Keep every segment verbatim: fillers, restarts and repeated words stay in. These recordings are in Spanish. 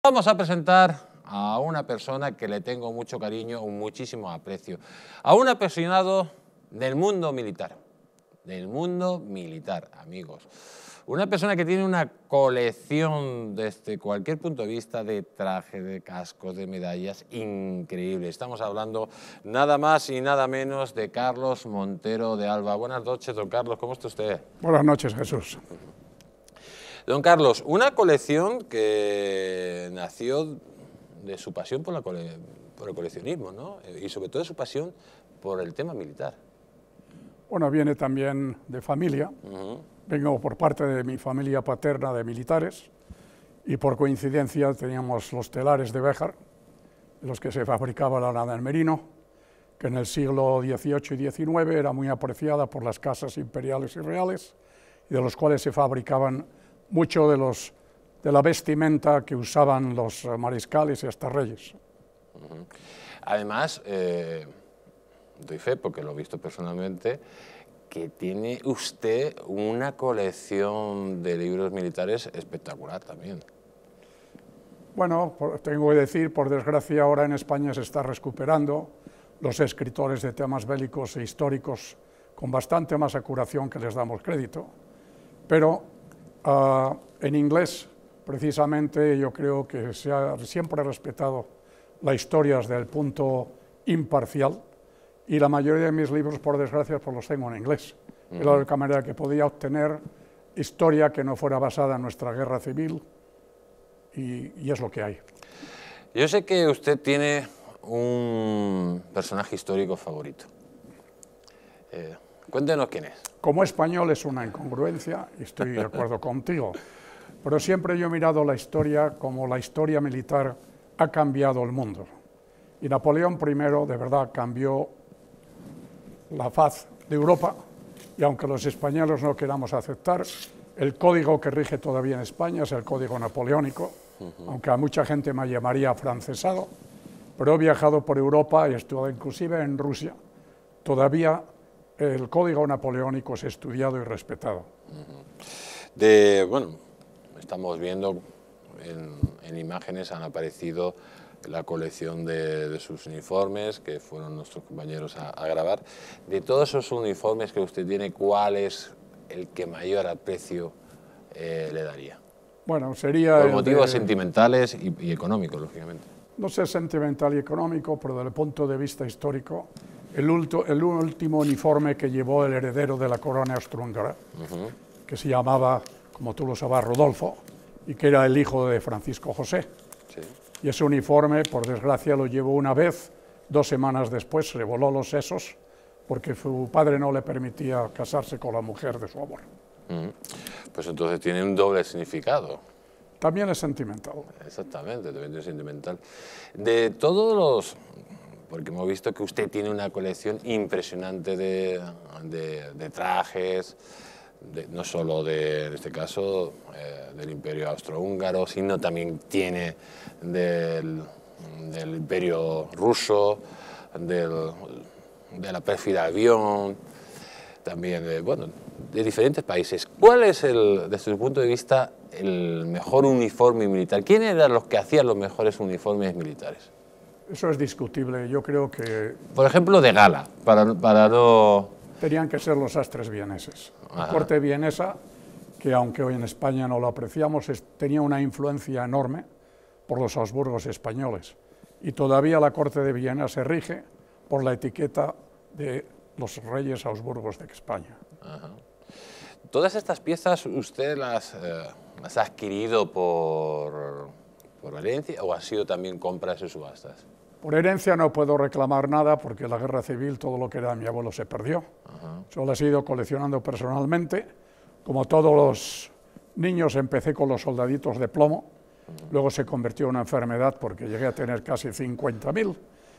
Vamos a presentar a una persona que le tengo mucho cariño, un muchísimo aprecio, a un apasionado del mundo militar, del mundo militar, amigos. Una persona que tiene una colección desde cualquier punto de vista de trajes, de cascos, de medallas, increíble. Estamos hablando nada más y nada menos de Carlos Montero de Alba. Buenas noches, don Carlos, ¿cómo está usted? Buenas noches, Jesús. Don Carlos, una colección que nació de su pasión por, la cole, por el coleccionismo, ¿no? Y sobre todo de su pasión por el tema militar. Bueno, viene también de familia. Uh-huh. Vengo por parte de mi familia paterna de militares y por coincidencia teníamos los telares de Béjar, en los que se fabricaba la lana del merino, que en el siglo dieciocho y diecinueve era muy apreciada por las casas imperiales y reales, y de los cuales se fabricaban mucho de, los, de la vestimenta que usaban los mariscales y hasta reyes. Uh-huh. Además, eh, doy fe, porque lo he visto personalmente, que tiene usted una colección de libros militares espectacular también. Bueno, por, tengo que decir, por desgracia ahora en España se está recuperando los escritores de temas bélicos e históricos con bastante más acuración que les damos crédito, pero uh, en inglés precisamente yo creo que se ha siempre respetado la historia desde el punto imparcial, y la mayoría de mis libros, por desgracia, pues los tengo en inglés. Uh-huh. Es la única manera que podía obtener historia que no fuera basada en nuestra guerra civil, y, y es lo que hay. Yo sé que usted tiene un personaje histórico favorito. Eh, cuéntenos quién es. Como español es una incongruencia, y estoy de acuerdo contigo, pero siempre yo he mirado la historia como la historia militar ha cambiado el mundo. Y Napoleón primero, de verdad, cambió la faz de Europa, y aunque los españoles no queramos aceptar, el código que rige todavía en España es el código napoleónico, uh-huh. aunque a mucha gente me llamaría afrancesado, pero he viajado por Europa y estuve inclusive en Rusia. Todavía el código napoleónico es estudiado y respetado. Uh-huh. De, bueno, estamos viendo en, en imágenes, han aparecido la colección de, de sus uniformes, que fueron nuestros compañeros a, a grabar. De todos esos uniformes que usted tiene, ¿cuál es el que mayor aprecio eh, le daría? Bueno, sería... Por motivos de, sentimentales y, y económicos, lógicamente. No sé sentimental y económico, pero desde el punto de vista histórico, el, ulto, el último uniforme que llevó el heredero de la corona austrohúngara, uh-huh. que se llamaba, como tú lo sabes, Rodolfo, y que era el hijo de Francisco José. Sí. Y ese uniforme, por desgracia, lo llevó una vez, dos semanas después se voló los sesos, porque su padre no le permitía casarse con la mujer de su abuelo. Uh-huh. Pues entonces tiene un doble significado. También es sentimental. Exactamente, también es sentimental. De todos los... porque hemos visto que usted tiene una colección impresionante de, de, de trajes, de, no solo de, en este caso, eh, del Imperio Austrohúngaro, sino también tiene del, del Imperio Ruso, del, de la pérfida avión, también de, bueno, de diferentes países. ¿Cuál es, el, desde su punto de vista, el mejor uniforme militar? ¿Quién eran los que hacían los mejores uniformes militares? Eso es discutible. Yo creo que... Por ejemplo, de gala, para, para no... Tenían que ser los sastres vieneses. La corte vienesa, que aunque hoy en España no lo apreciamos, es, tenía una influencia enorme por los Habsburgos españoles. Y todavía la corte de Viena se rige por la etiqueta de los reyes Habsburgos de España. Ajá. ¿Todas estas piezas usted las, eh, las ha adquirido por, por herencia o ha sido también compras y subastas? Por herencia no puedo reclamar nada porque en la guerra civil todo lo que era de mi abuelo se perdió. Ajá. Solo he ido coleccionando personalmente. Como todos los niños empecé con los soldaditos de plomo, uh-huh. luego se convirtió en una enfermedad porque llegué a tener casi cincuenta mil.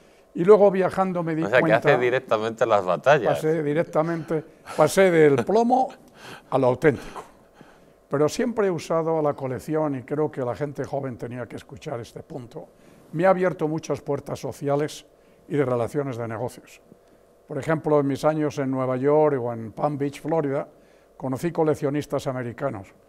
Y luego viajando me di cuenta... O sea, que hace directamente las batallas. Pasé directamente, pasé del plomo a lo auténtico. Pero siempre he usado la colección y creo que la gente joven tenía que escuchar este punto. Me ha abierto muchas puertas sociales y de relaciones de negocios. Por ejemplo, en mis años en Nueva York o en Palm Beach, Florida, conocí coleccionistas americanos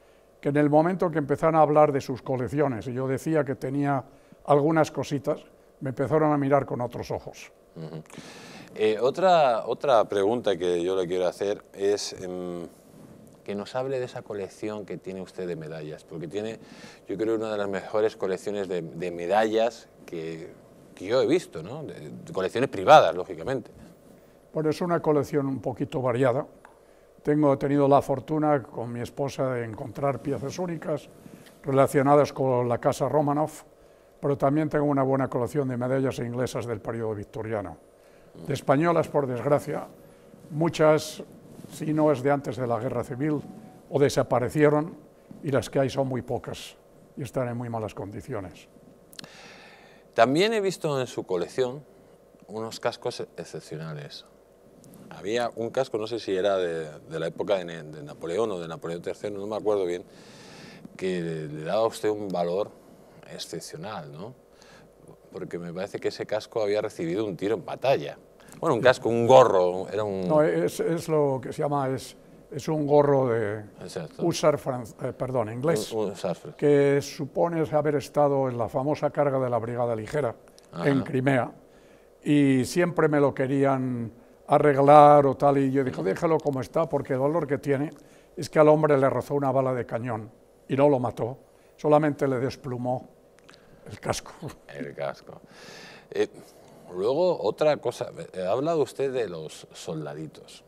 que en el momento que empezaron a hablar de sus colecciones, y yo decía que tenía algunas cositas, me empezaron a mirar con otros ojos. Uh-huh. eh, otra, otra pregunta que yo le quiero hacer es eh, que nos hable de esa colección que tiene usted de medallas, porque tiene, yo creo, una de las mejores colecciones de, de medallas que, que yo he visto, ¿no? de, de colecciones privadas, lógicamente. Bueno, es una colección un poquito variada. Tengo tenido la fortuna con mi esposa de encontrar piezas únicas relacionadas con la casa Romanov, pero también tengo una buena colección de medallas inglesas del periodo victoriano. De españolas, por desgracia, muchas, si no es de antes de la Guerra Civil, o desaparecieron, y las que hay son muy pocas y están en muy malas condiciones. También he visto en su colección unos cascos excepcionales. Había un casco, no sé si era de, de la época de, de Napoleón o de Napoleón tercero, no me acuerdo bien, que le, le daba a usted un valor excepcional, ¿no? Porque me parece que ese casco había recibido un tiro en batalla. Bueno, un casco, un gorro, era un... No, es, es lo que se llama, es, es un gorro de Exacto. Húsar, eh, perdón, inglés, un, un que supone haber estado en la famosa carga de la Brigada Ligera, ajá, en Crimea, y siempre me lo querían arreglar o tal, y yo dije, déjalo como está, porque el valor que tiene es que al hombre le rozó una bala de cañón y no lo mató, solamente le desplumó el casco. El casco. Eh, luego, otra cosa, ha hablado usted de los soldaditos,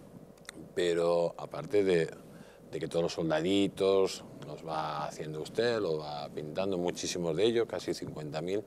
pero aparte de, de que todos los soldaditos los va haciendo usted, lo va pintando muchísimos de ellos, casi cincuenta mil,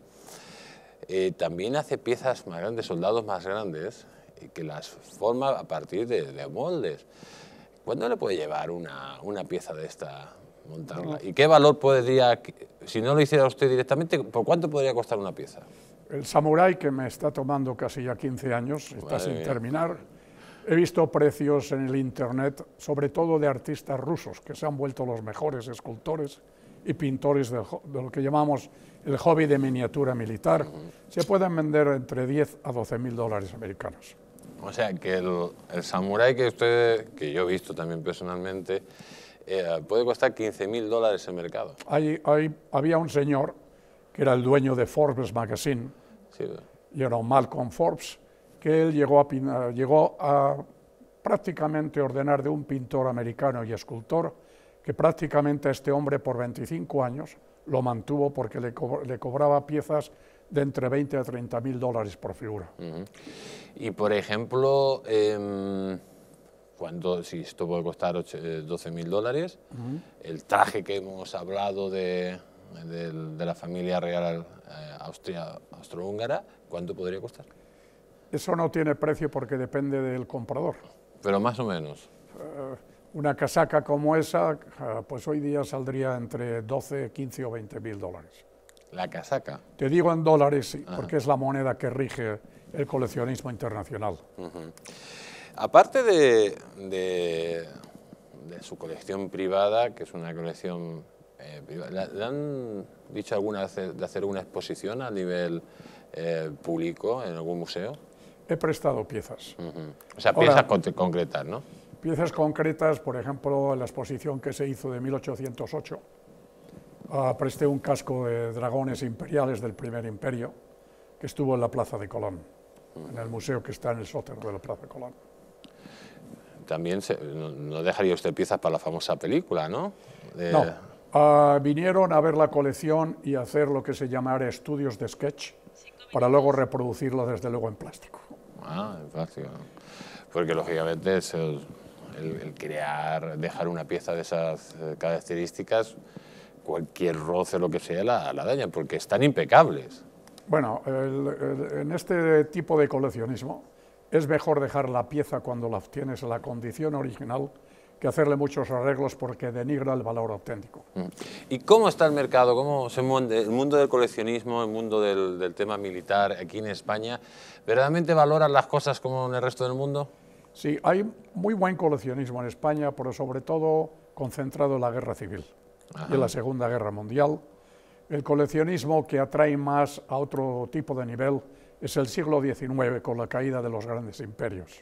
eh, también hace piezas más grandes, soldados más grandes, que las forma a partir de, de moldes. ¿Cuándo le puede llevar una, una pieza de esta, montarla? ¿Y qué valor podría, si no lo hiciera usted directamente, por cuánto podría costar una pieza? El samurái, que me está tomando casi ya quince años, está Madre sin mía. terminar. He visto precios en el internet, sobre todo de artistas rusos, que se han vuelto los mejores escultores y pintores de, de lo que llamamos el hobby de miniatura militar. Uh-huh. Se pueden vender entre diez a doce mil dólares americanos. O sea, que el, el samurái que usted, que yo he visto también personalmente, eh, puede costar quince mil dólares en mercado. Hay, hay, había un señor que era el dueño de Forbes Magazine, sí, y era un Malcolm Forbes, que él llegó a, llegó a prácticamente ordenar de un pintor americano y escultor, que prácticamente a este hombre por veinticinco años lo mantuvo porque le, co le cobraba piezas de entre veinte a treinta mil dólares por figura. Uh-huh. Y por ejemplo, eh, cuando, si esto puede costar doce mil dólares, uh-huh, el traje que hemos hablado de, de, de la familia real eh, austria, austrohúngara, ¿cuánto podría costar? Eso no tiene precio porque depende del comprador. Pero más o menos. Uh, una casaca como esa, uh, pues hoy día saldría entre doce, quince o veinte mil dólares. ¿La casaca? Te digo en dólares, sí, ajá, porque es la moneda que rige el coleccionismo internacional. Uh-huh. Aparte de, de, de su colección privada, que es una colección eh, privada, ¿le, ¿le han dicho alguna vez de hacer una exposición a nivel eh, público en algún museo? He prestado piezas. Uh-huh. O sea, piezas Ahora, con concretas, ¿no? Piezas concretas, por ejemplo, en la exposición que se hizo de mil ochocientos ocho, uh, presté un casco de dragones imperiales del primer imperio, que estuvo en la Plaza de Colón, uh-huh, en el museo que está en el sótano de la Plaza de Colón. También se, no, no dejaría usted piezas para la famosa película, ¿no? De... No, uh, vinieron a ver la colección y hacer lo que se llamara estudios de sketch, para luego reproducirlo desde luego en plástico. Ah, en plástico. Porque lógicamente es el, el, el crear, dejar una pieza de esas características, cualquier roce, lo que sea, la, la dañan, porque están impecables. Bueno, el, el, en este tipo de coleccionismo es mejor dejar la pieza cuando la obtienes en la condición original que hacerle muchos arreglos porque denigra el valor auténtico. ¿Y cómo está el mercado? ¿Cómo se mueve el mundo del coleccionismo, el mundo del, del tema militar aquí en España? ¿Verdaderamente valoran las cosas como en el resto del mundo? Sí, hay muy buen coleccionismo en España, pero sobre todo concentrado en la Guerra Civil. Ajá. Y en la Segunda Guerra Mundial. El coleccionismo que atrae más a otro tipo de nivel es el siglo diecinueve, con la caída de los grandes imperios.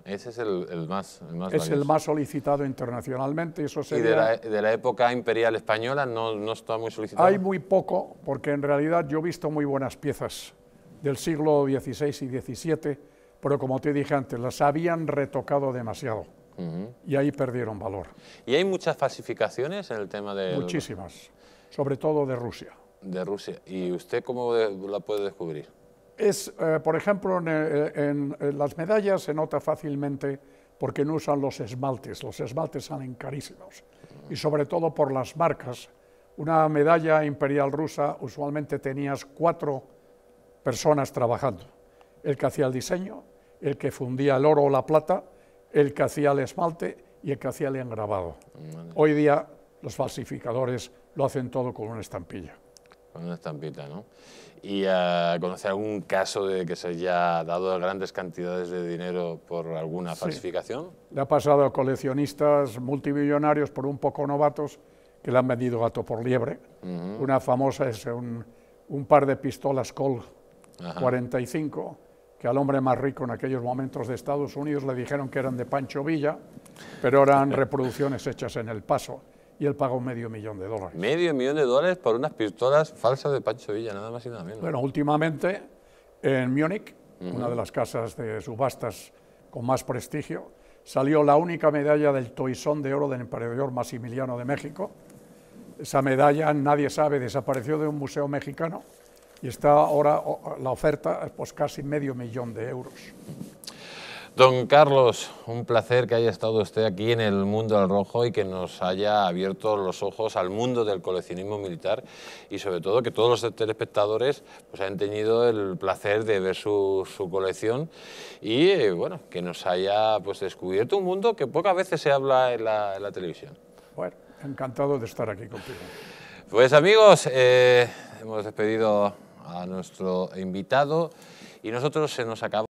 Ese es el, el más, el más Es valioso. el más solicitado internacionalmente. Eso ¿Y sería, de la, de la época imperial española no, no está muy solicitado? hay muy poco, porque en realidad yo he visto muy buenas piezas del siglo dieciséis y diecisiete, pero como te dije antes, las habían retocado demasiado. Uh-huh. Y ahí perdieron valor. ¿Y hay muchas falsificaciones en el tema de...? Muchísimas, sobre todo de Rusia. De Rusia. ¿Y usted cómo de, la puede descubrir? Es, eh, por ejemplo, en, en, en las medallas se nota fácilmente porque no usan los esmaltes. Los esmaltes salen carísimos. Y sobre todo por las marcas. Una medalla imperial rusa usualmente tenías cuatro personas trabajando. El que hacía el diseño, el que fundía el oro o la plata, el que hacía el esmalte y el que hacía el engravado. Vale. Hoy día los falsificadores lo hacen todo con una estampilla. Con una estampita, ¿no? ¿Y uh, conoce algún caso de que se haya dado grandes cantidades de dinero por alguna falsificación? Sí. Le ha pasado a coleccionistas multimillonarios por un poco novatos que le han vendido gato por liebre. Uh-huh. Una famosa es un, un par de pistolas Colt cuarenta y cinco, que al hombre más rico en aquellos momentos de Estados Unidos le dijeron que eran de Pancho Villa, pero eran reproducciones hechas en El Paso. Y él pagó medio millón de dólares. Medio millón de dólares por unas pistolas falsas de Pancho Villa, nada más y nada menos. Bueno, últimamente en Múnich, uh-huh. una de las casas de subastas con más prestigio, salió la única medalla del toisón de oro del emperador Maximiliano de México. Esa medalla, nadie sabe, desapareció de un museo mexicano y está ahora la oferta, pues casi medio millón de euros. Don Carlos, un placer que haya estado usted aquí en el Mundo al Rojo y que nos haya abierto los ojos al mundo del coleccionismo militar y sobre todo que todos los telespectadores pues, hayan tenido el placer de ver su, su colección y eh, bueno, que nos haya pues, descubierto un mundo que pocas veces se habla en la, en la televisión. Bueno, encantado de estar aquí contigo. Pues amigos, eh, hemos despedido a nuestro invitado y nosotros se nos acaba.